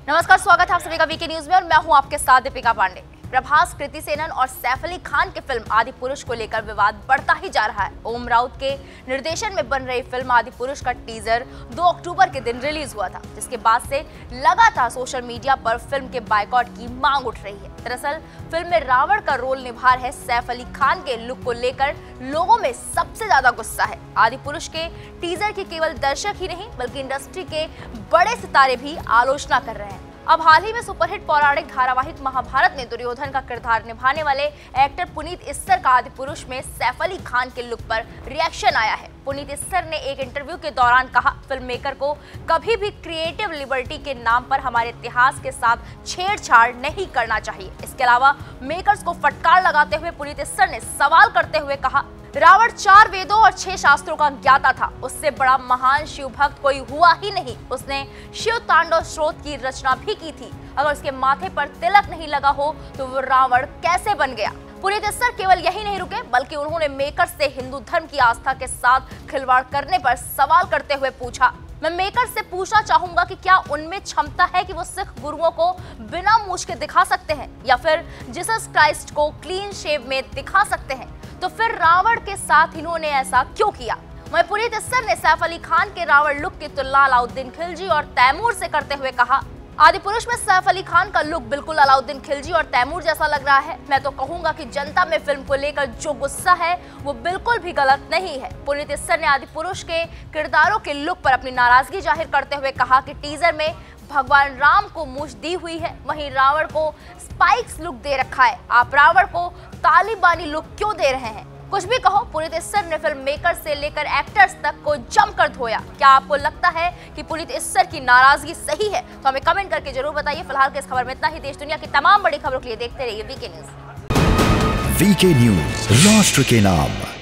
नमस्कार, स्वागत है आप सभी का वीके न्यूज में और मैं हूं आपके साथ दीपिका पांडे। प्रभास, कृति सेनन और सैफ अली खान की फिल्म आदि पुरुष को लेकर विवाद बढ़ता ही जा रहा है। ओम राउत के निर्देशन में बन रही फिल्म आदि पुरुष का टीजर 2 अक्टूबर के दिन रिलीज हुआ था, जिसके बाद से लगातार सोशल मीडिया पर फिल्म के बायकॉट की मांग उठ रही है। दरअसल फिल्म में रावण का रोल निभा रहे सैफ अली खान के लुक को लेकर लोगों में सबसे ज्यादा गुस्सा है। आदि पुरुष के टीजर की केवल दर्शक ही नहीं बल्कि इंडस्ट्री के बड़े सितारे भी आलोचना कर रहे हैं। अब हाल ही में सुपरहिट पौराणिक धारावाहिक महाभारत में दुर्योधन का किरदार निभाने वाले एक्टर पुनीत इस्सर का आदि पुरुष में सैफ अली खान के लुक पर रिएक्शन आया है। पुनीत इस्सर ने एक इंटरव्यू के दौरान कहा, फिल्म मेकर को कभी भी क्रिएटिव लिबर्टी के नाम पर हमारे इतिहास के साथ छेड़छाड़ नहीं करना चाहिए। इसके अलावा मेकर्स को फटकार लगाते हुए पुनीत इस्सर ने सवाल करते हुए कहा, रावण 4 वेदों और 6 शास्त्रों का ज्ञाता था। उससे बड़ा महान शिव भक्त कोई हुआ ही नहीं। उसने शिव तांडव स्रोत की रचना भी की थी। अगर उसके माथे पर तिलक नहीं लगा हो तो वो रावण कैसे बन गया? पुनीत इस्सर केवल यही नहीं रुके बल्कि उन्होंने मेकर्स से हिंदू धर्म की आस्था के साथ खिलवाड़ करने पर सवाल करते हुए पूछा, मैं मेकर से पूछना चाहूंगा कि क्या उनमें क्षमता है कि वो सिख गुरुओं को बिना मूंछ के दिखा सकते हैं या फिर जीसस क्राइस्ट को क्लीन शेव में दिखा सकते हैं? तो फिर रावण के साथ इन्होंने ऐसा क्यों किया? वहीं पुनीत इस्सर ने सैफ अली खान के रावण लुक की तुलना अलाउद्दीन खिलजी और तैमूर से करते हुए कहा, आदि पुरुष में सैफ अली खान का लुक बिल्कुल अलाउद्दीन खिलजी और तैमूर जैसा लग रहा है। मैं तो कहूंगा कि जनता में फिल्म को लेकर जो गुस्सा है वो बिल्कुल भी गलत नहीं है। पुनीत इस्सर ने आदि पुरुष के किरदारों के लुक पर अपनी नाराजगी जाहिर करते हुए कहा कि टीजर में भगवान राम को मूंछ दी हुई है, वहीं रावण को स्पाइक्स लुक दे रखा है। आप रावण को तालिबानी लुक क्यों दे रहे हैं? कुछ भी कहो, पुनीत इस्सर ने फिल्म मेकर से लेकर एक्टर्स तक को जमकर धोया। क्या आपको लगता है कि पुनीत इस्सर की नाराजगी सही है? तो हमें कमेंट करके जरूर बताइए। फिलहाल के इस खबर में इतना ही। देश दुनिया की तमाम बड़ी खबरों के लिए देखते रहिए वीके न्यूज। वीके न्यूज, राष्ट्र के नाम।